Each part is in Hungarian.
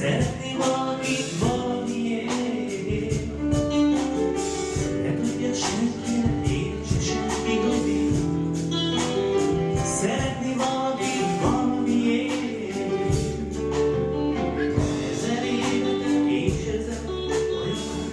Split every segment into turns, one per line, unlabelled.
Szeretni valakit valamiért, ne tudja senki, ne értse senki, hogy én. Szeretni valakit valamiért, ezer éve és ezer olyan.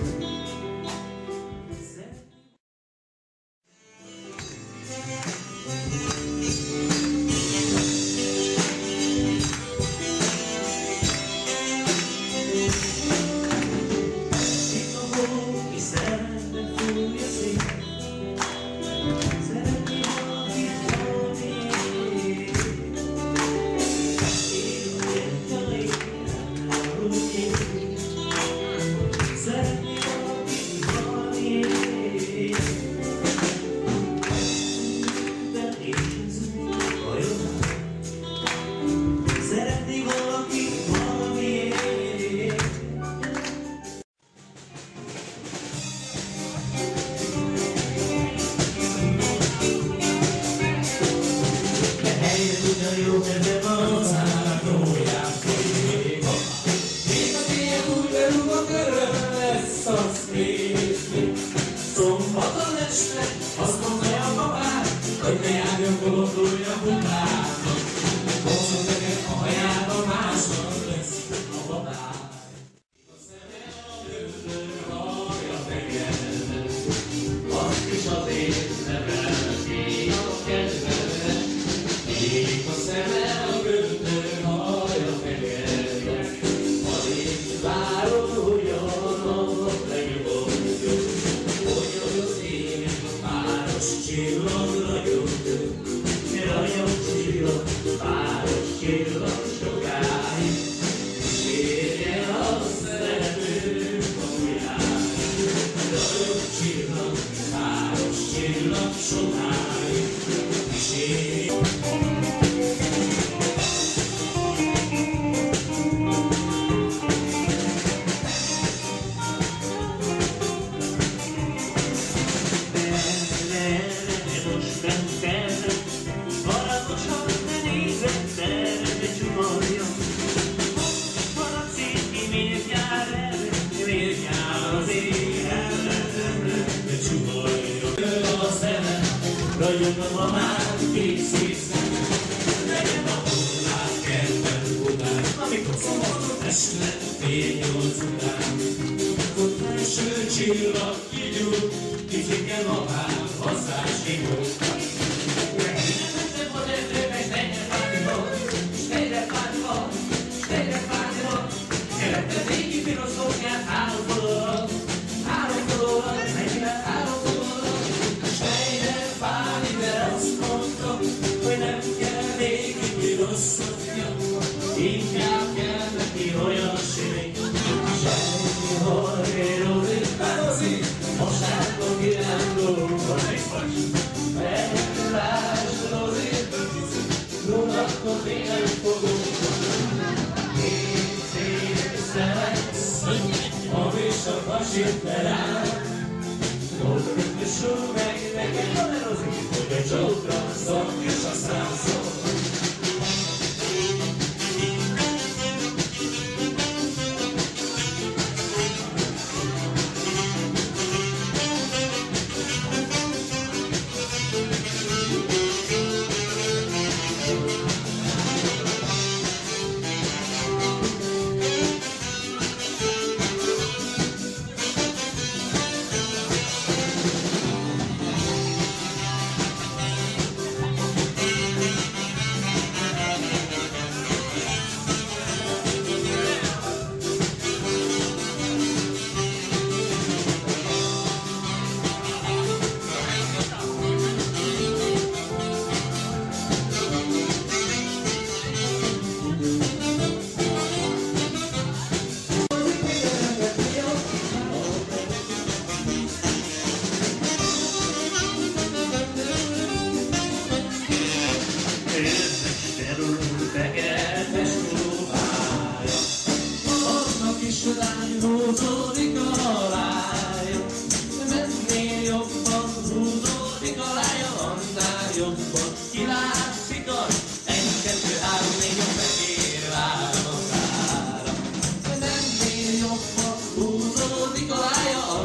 Szombaton este azt mondja a babám, hogy ne járjon bolondulja utána. Hozzon neked a hajába, másnap lesz a babám. A szeme a bőrön, hallja fegyelme, azt is azért nevel ki a kedvelme. Élik a szeme a bőrön, hallja fegyelme, azért várod, hogy a legjobb. Csillag ragyog, csillag, páros csillag sokáig, kísérje a szerető maguját. Ragyog csillag, páros csillag sokáig, kísérje. Ragyog a már készítszen, legyen a hullát kertben után, amikor szombaton este fél 8 után. Ott első csillag kigyújt, kicsike babám, hazzás kigyújt. Megint a erdőbe, s legyen fátival, s legyen fátival, s legyen fátival. Kerette régi piros szoknyát három fodorral, megint három fodorral. S legyen fáti, de azt mondta, hogy nem kell régi piros szoknya, inkább kell neki olyan sék. Semmi hajrózik, bározik, most látom irányulóban egy fagy. Meglásdozik, nullatkor tényleg fogunk. Két szép szemek, és a pasit beráll. Dolgozik, és úgy meg nekem haverozik, hogy a csókra szok, és aztán szok. Húzódik a lája, mennél jobban húzódik a lája, annál jobban kilátszik az 1, 2, 3, 4, 5 fehér vállatára. hoppa, húzódik a lája.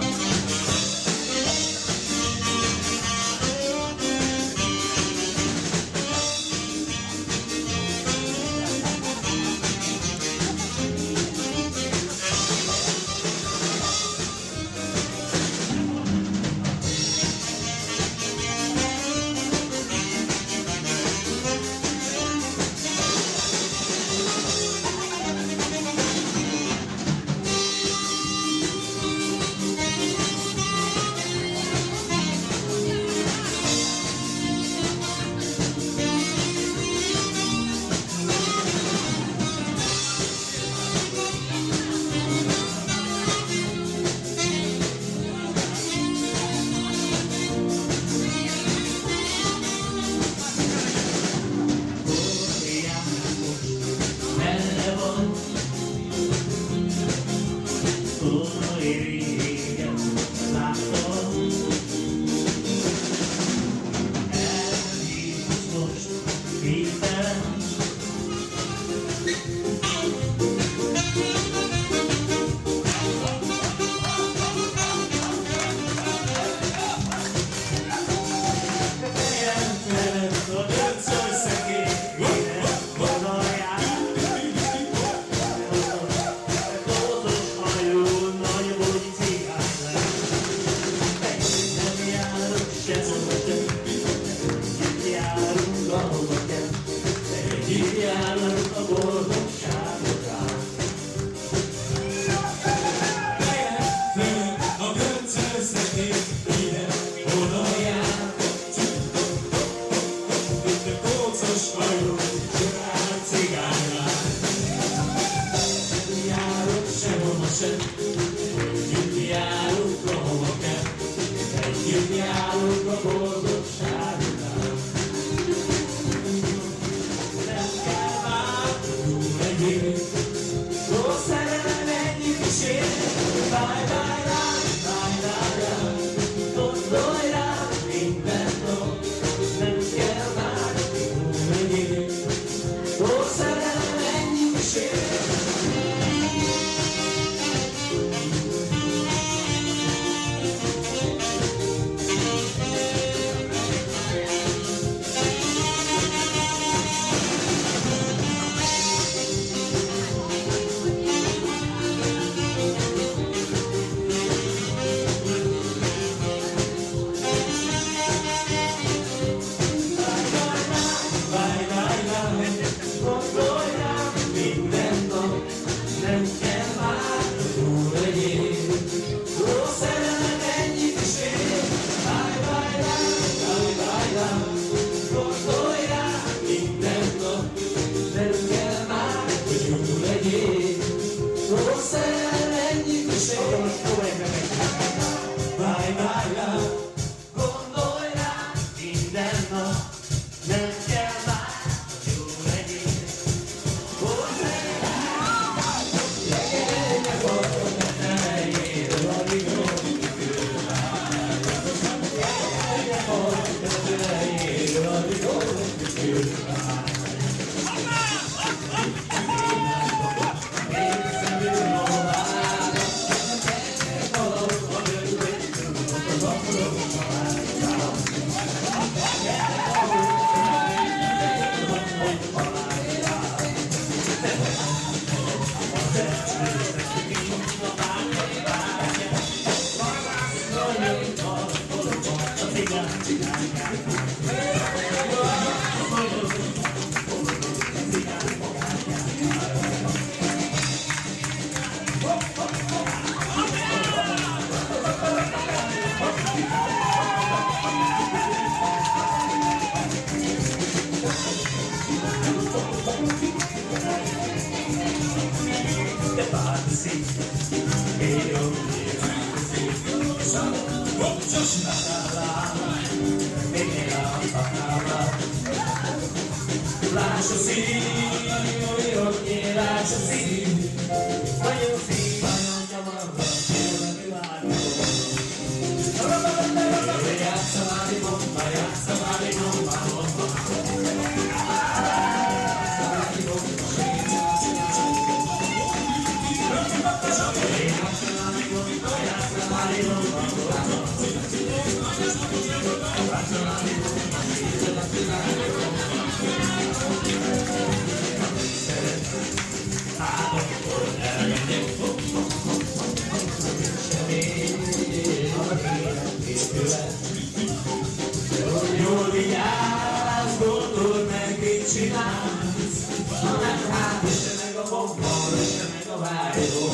Jól vigyázz, gondold meg, mit csinálsz. Ha nem hát, üsse meg a bomba, üsse meg a vágyó.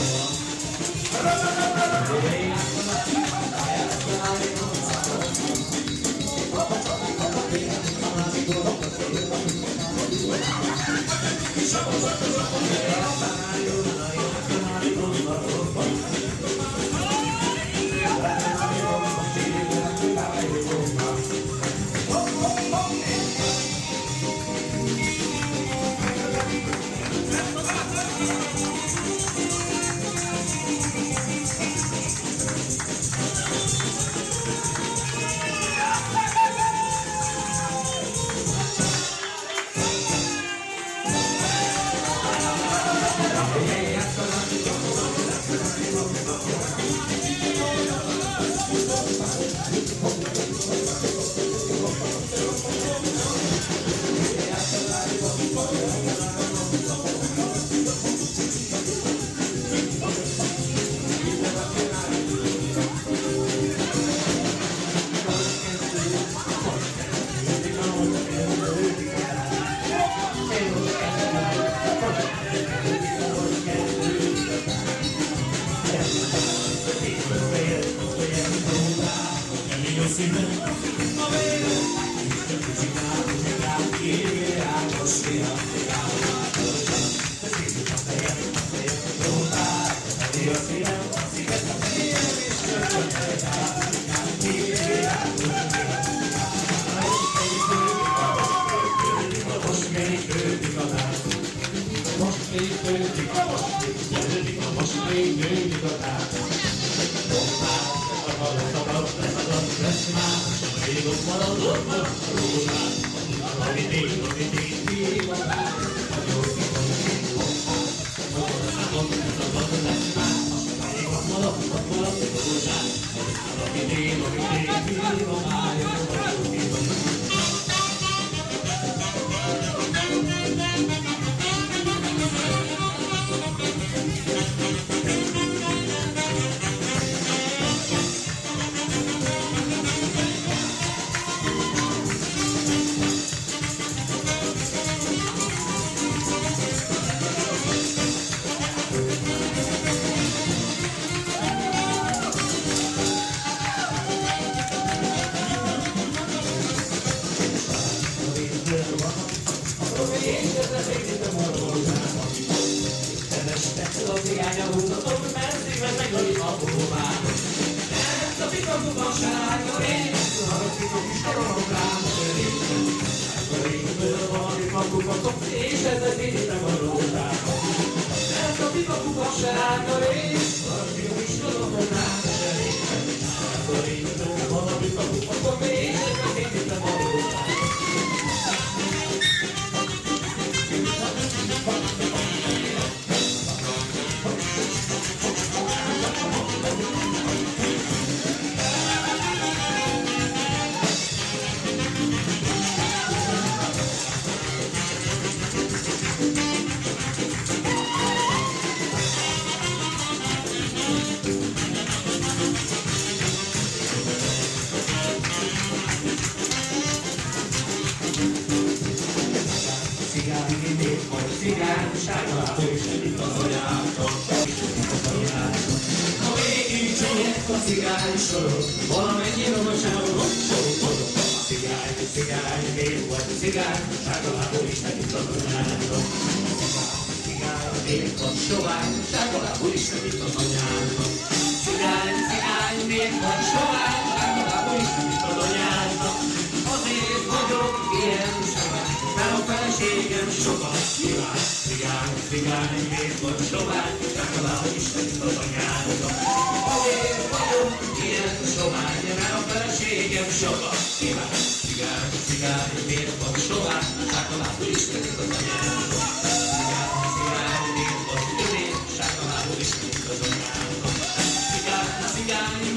Is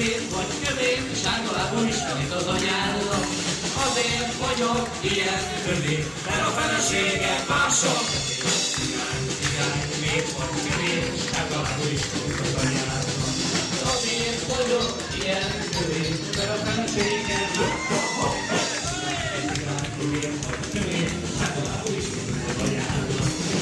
fehér vagy kövér, sárga lábú ismerít az anyának. Azért vagyok ilyen kövér, mert a feleségem mások. Cigány, miért vagy kövér, sárga lábú ismerít az anyának. Azért vagyok ilyen kövér, mert a feleségem mások. Cigány, miért vagy kövér, sárga lábú ismerít az anyának.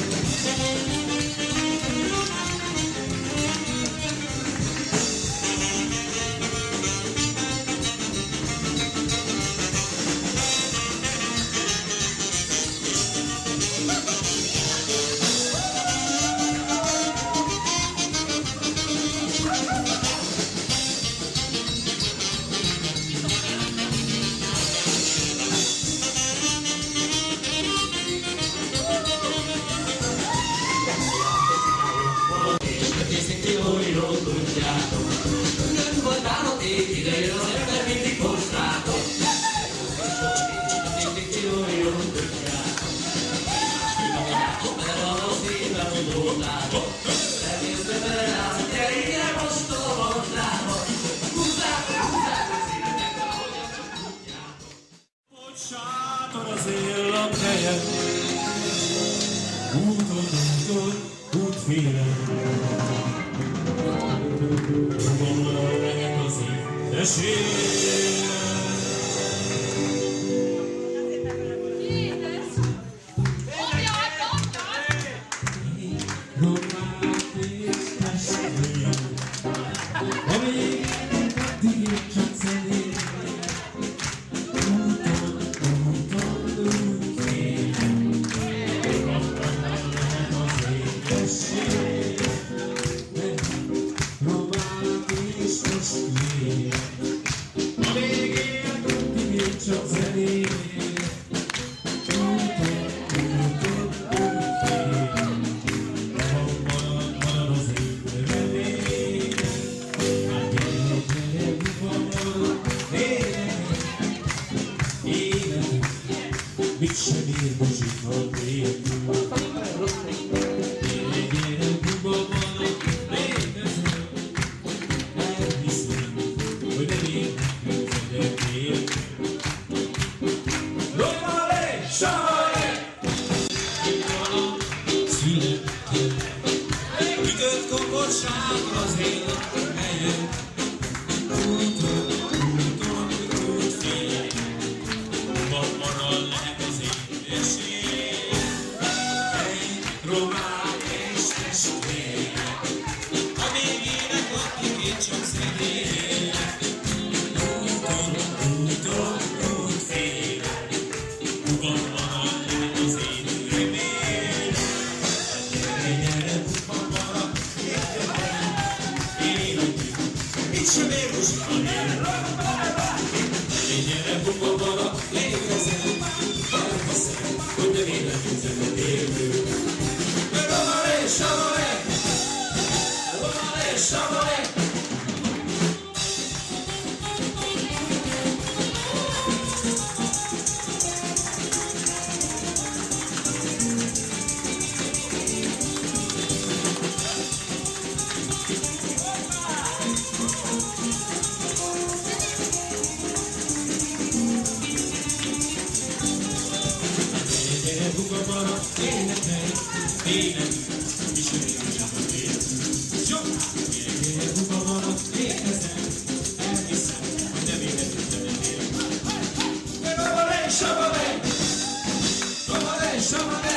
Nem volt állat ég, ide jön az ember, mindig hozzátok. Jól tudjátok. Mert van a szívem, hogy voltátok. Reméltem el, hogy gyerénye most a vontátok. Húzzátok, szívetek, ahogyan csak tudjátok.
Hogy sátor az éjjel helyen, úton, útfélen. Gondolom lehet az így, de sérjen. Romát és testvére, amíg addig csak zenél. Úton, útfélen. Gondolom lehet az így, de sérjen. Romát és testvére, amíg élt, addig csak zenél. Mit sem ér muzsika nélkül. Gyere, buba vannak, létező. Elhiszem, hogy nem érnek közedek nélkül. Lomale, savale! Itt van a születkel. Ütött komorságra az élet helyen. Úton, útfélen. Babbaral lehet az édeség. Romák és testvérek, amíg ének, addig én csak zenélek. Úton, útfélen, babbaral lehet az én remélek. Gyere, babbaral, életünk, mit sem ér muzsika nélkül. Gyere, babbaral, létezem, elhiszem, hogy nem életünk nélkül. Romale, savale! Romale, savale! Gyere, babbaral, énekelj, ismerjük csak a nélkül. Jó! Gyere, babbaral, létezem, elhiszem, hogy nem életünk nélkül. Romale, savale! Romale, savale!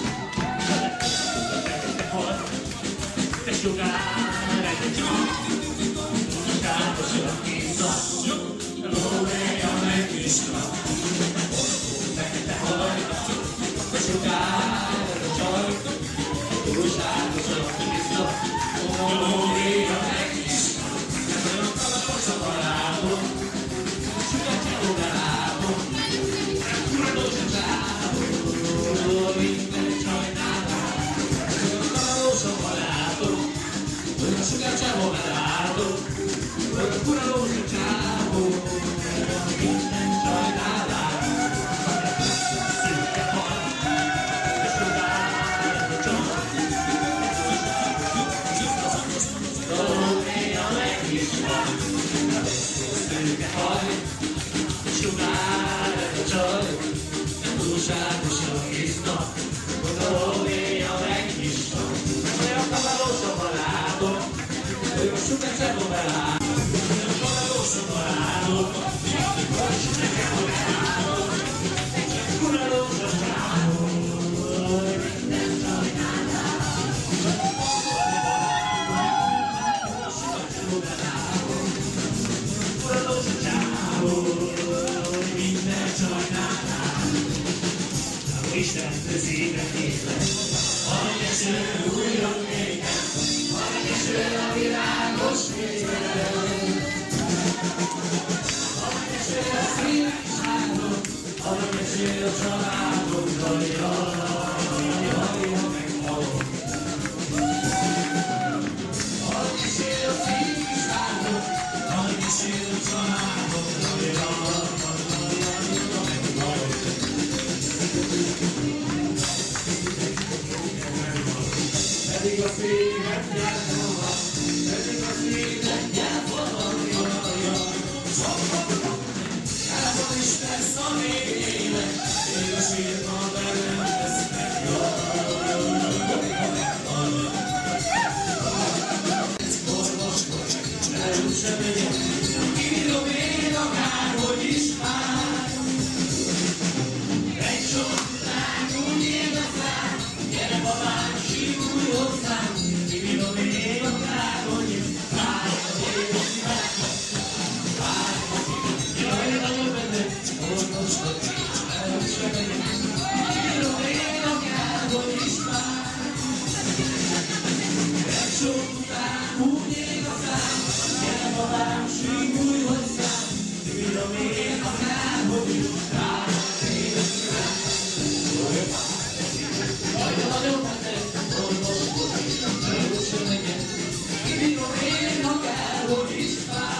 Te sugár, egy csátos a kézza, lóvéja meg iskra. Te hajt, te sugár, a csaj, túlságos a kézza, lóvéja Isten közében élek, vagy eső újra nékem, vagy eső a világos végem. Vagy eső a szívságom, vagy eső a családom, jaj, ha meghalom. Vagy eső a szívságom, vagy eső a családom, jaj, ha meghalom. Pedig a szívem nyelvova, pedig a szívem nyelvova, jaj, Kábor is lesz a végének, még a sírban bennem vesznek, jaj, orvoshoz el sem megyek, írom én akárhogy is már. Egy sok világ úgy élet rám, gyere babám, sígulj hozzám, kívírom én akárhogy is már. Jaj, nagyon beteg, orvoshoz el sem megyek, írom én akárhogy is már. Egy sok után úgy élet rám, gyere babám, sígulj hozzám, kívírom én akárhogy is már. Nagyon beteg, orvoshoz el sem megyek, kívírom én akárhogy is már.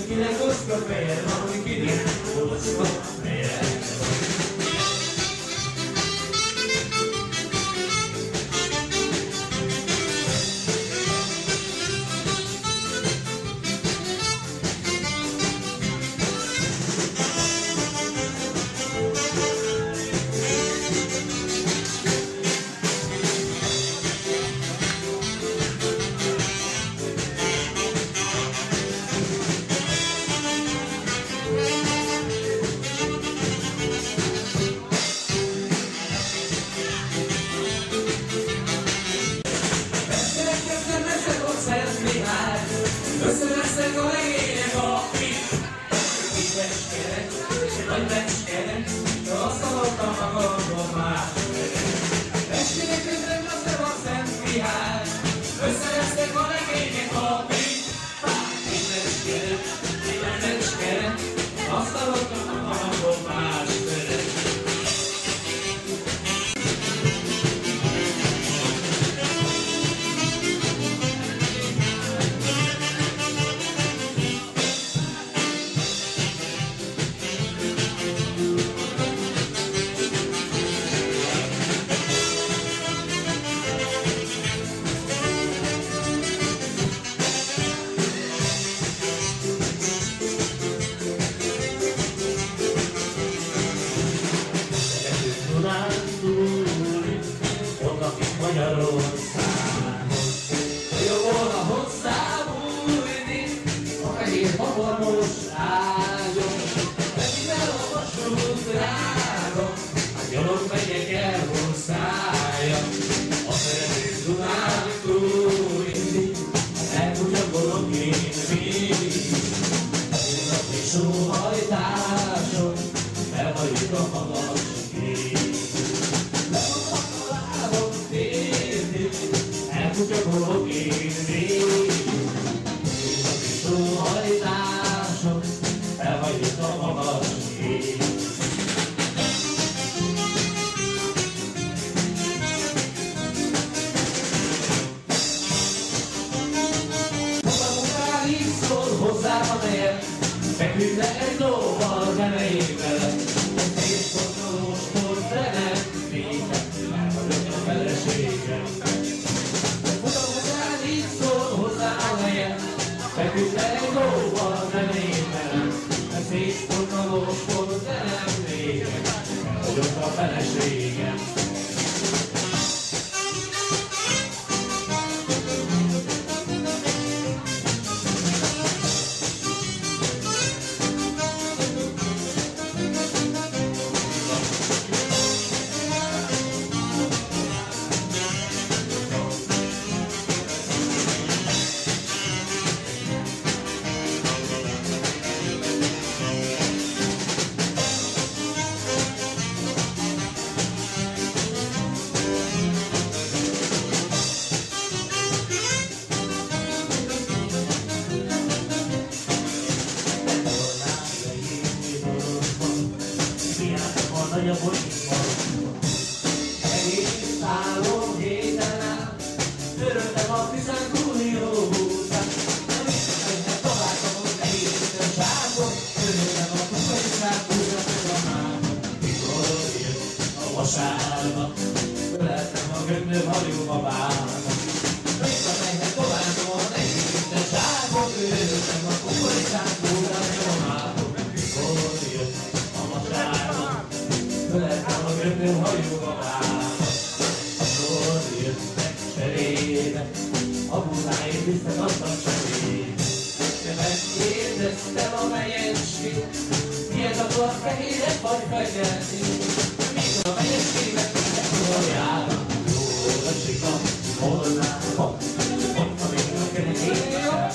kinek oszka feje, van kinek oszka feje. Összeveszek a legények a fit. Kis becskerek, nagy becskerek, azt hallottam magamban már. Estének közben gazdag a Szent Mihály. Összeveszek a legények a fit. Kis becskerek, nagy becskerek, azt hallottam magamban már.
Feküdj le egy lóval, zenéjék vele, egy szétszornolós volt, de nem féke, mert vagyok a feleségem. Futam után, így szól hozzá a helyen, feküdj le egy lóval, zenéjék vele, egy szétszornolós volt, de nem féke, mert vagyok a feleségem. Egész 3 héten át töröltem a Tiszánkunió után. Nem visszamennek találtam az egészen sárkot, töröltem a kukoricát, újra meg a mámat. Mikor jött a vasárnap, öleltem a göndörhajú babámat. Visszamennek találtam az egészen sárkot, töröltem a kukoricát, újra meg a mámat. Mikor jött a vasárnap, öleltem a göndörhajú babámat. Akkor jöttek cserébe, a buzáit visszakadtak cserébe. De megkérdeztem a megyecskét, miért akar fehéret vagy feketét. Míg a megyeckének ekkor jára, jól esik a holnába, mondta még a kerekét.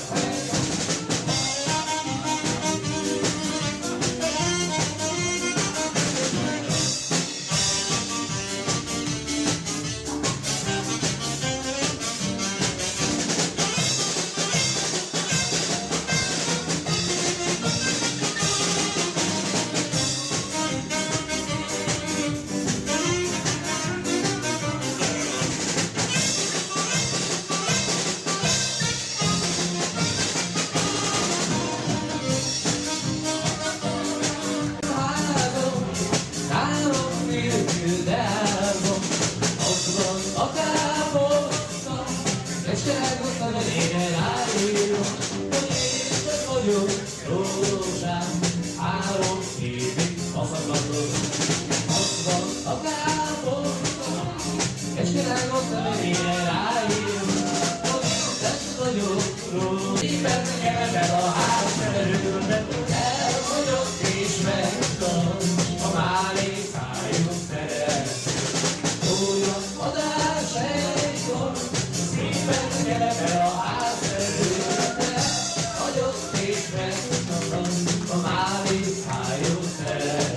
a máli hájóter.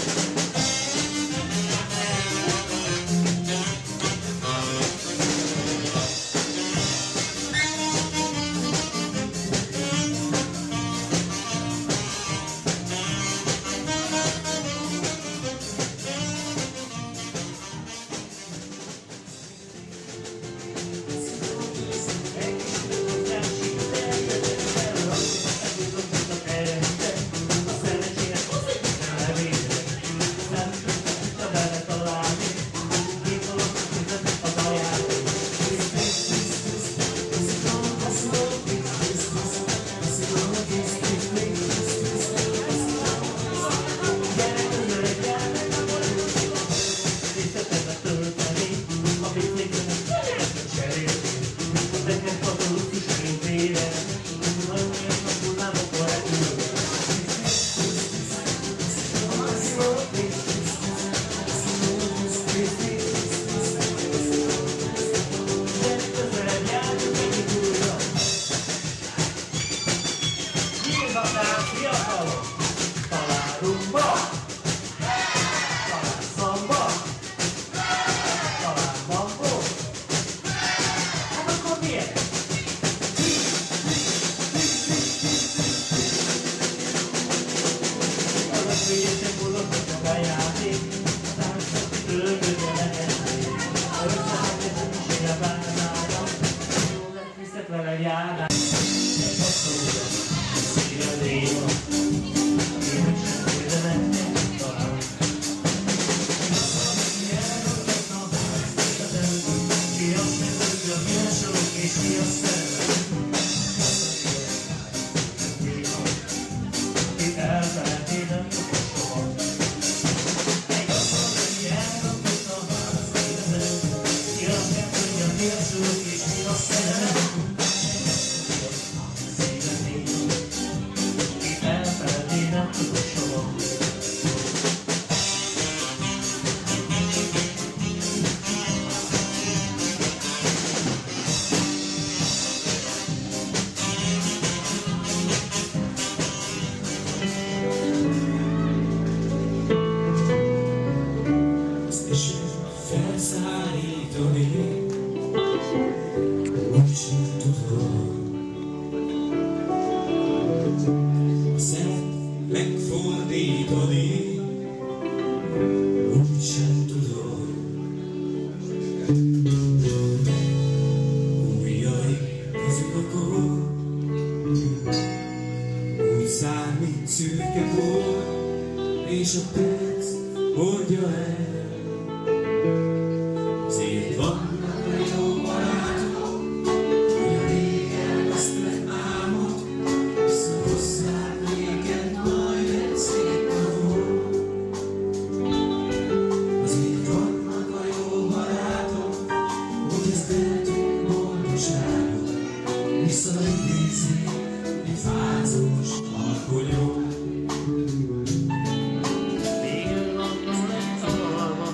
És a perc mondja el, azért vannak a jó barátok, hogy a régen azt megálmod, visszahozzák régen majd egy szép napon. Azért vannak a jó barátok, hogy ezt eltűnt boldogságot, visszaidézik egy fázós alkonyon.
Végül van egy szalva,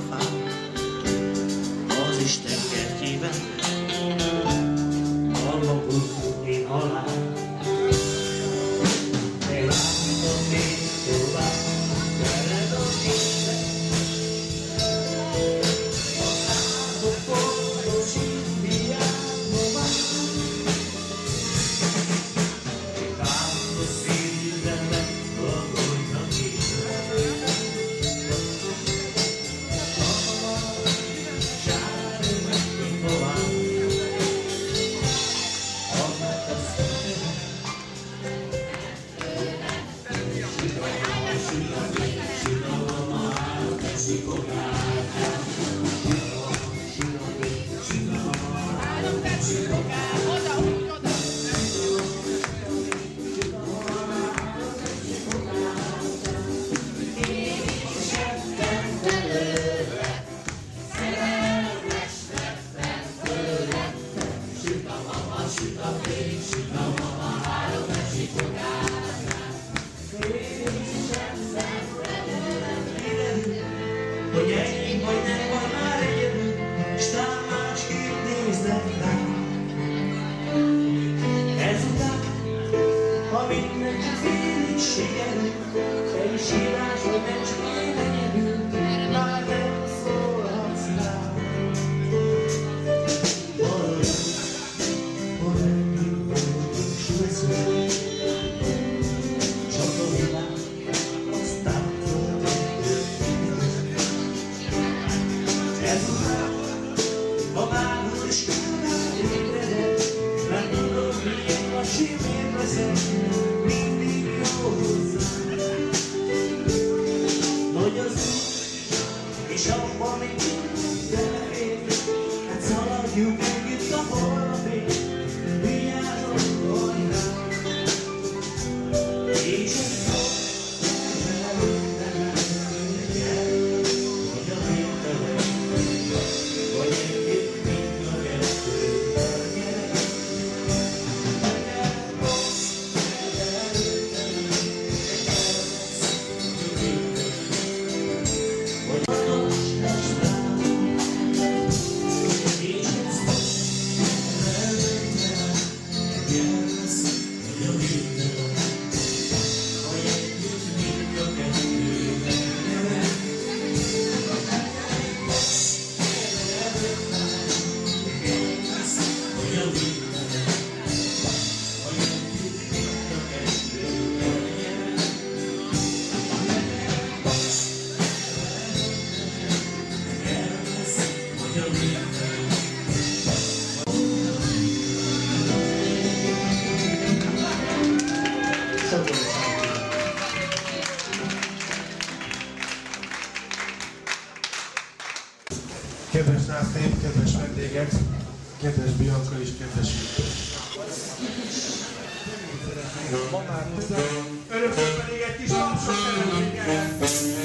sikerült, te is hívás, hogy nem csak én egyedül, már nem szólhatsz rá. Olyan is leszünk, csak a világ aztán ez a nap, a bárhol is különben ébredett, mert tudod, milyen a simén veszek, mindig jó hozzám. Nagy az út, és abban még mindig belefér, hát szaladjunk együtt a holnapig, vigyázom, hogy rám. És ez szó, hogy a végtelen, vagy együtt mind a kettő gyerek.
Kedves Nászlép, kedves vendégek, kedves Bianca és kedves ma már örökön pedig egy kis tapsot szeretnénk.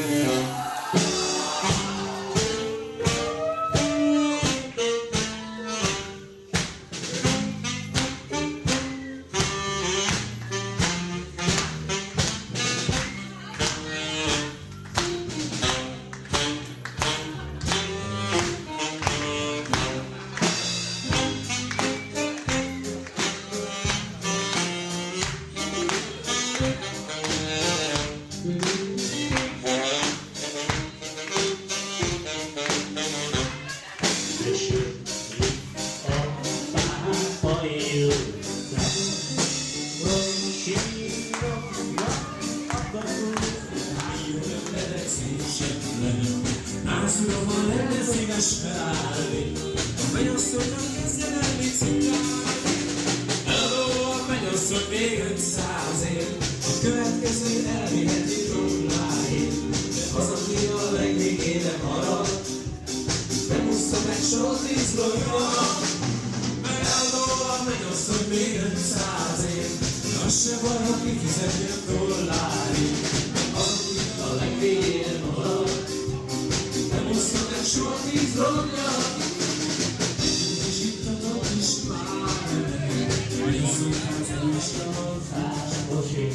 Nászulom a lenne szíves felállni, a mennyasszonynak kezdjen el mit szintálni. Eladó a mennyasszony még 500 év, a következő elviheti tromláért, de az, aki a legvégére marad, nem úszta meg soha 10 bloggal. Eladó a mennyasszony még 500 év, de az se baj, ha kifizeti a dollárit, az, aki a legvégére marad, nem úszta meg soha 10 bloggal. És itt a nap is már megy, hogy a szokás is a fásbosi.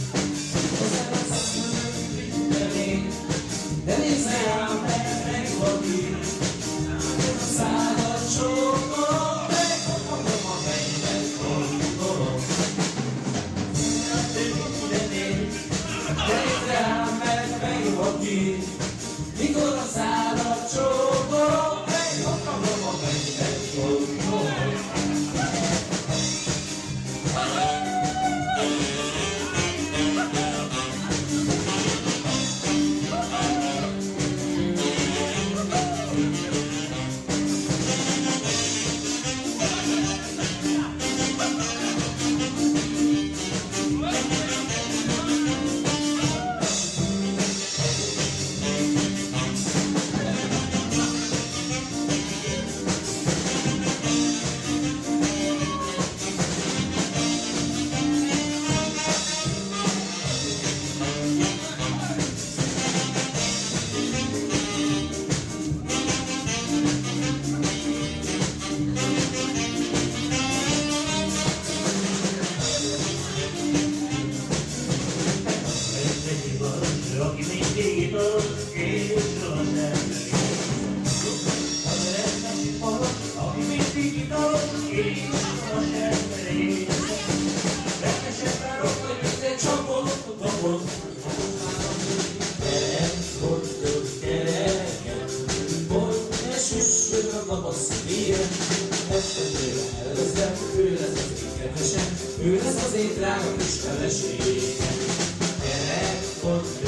De nézd rám, meg vagy ír, a szádat csókolom, megkapom a fejben gondolom. De nézd rám, meg vagy ír, mikor a szádat csókolom, megkapom a fejben gondolom.
Gyere, hogy gyereket, hogy ne süssön a nap a szívére. Estentőre elveszem, ő lesz az én kedvesem, ő lesz az én drága kis feleségem. Gyere, hogy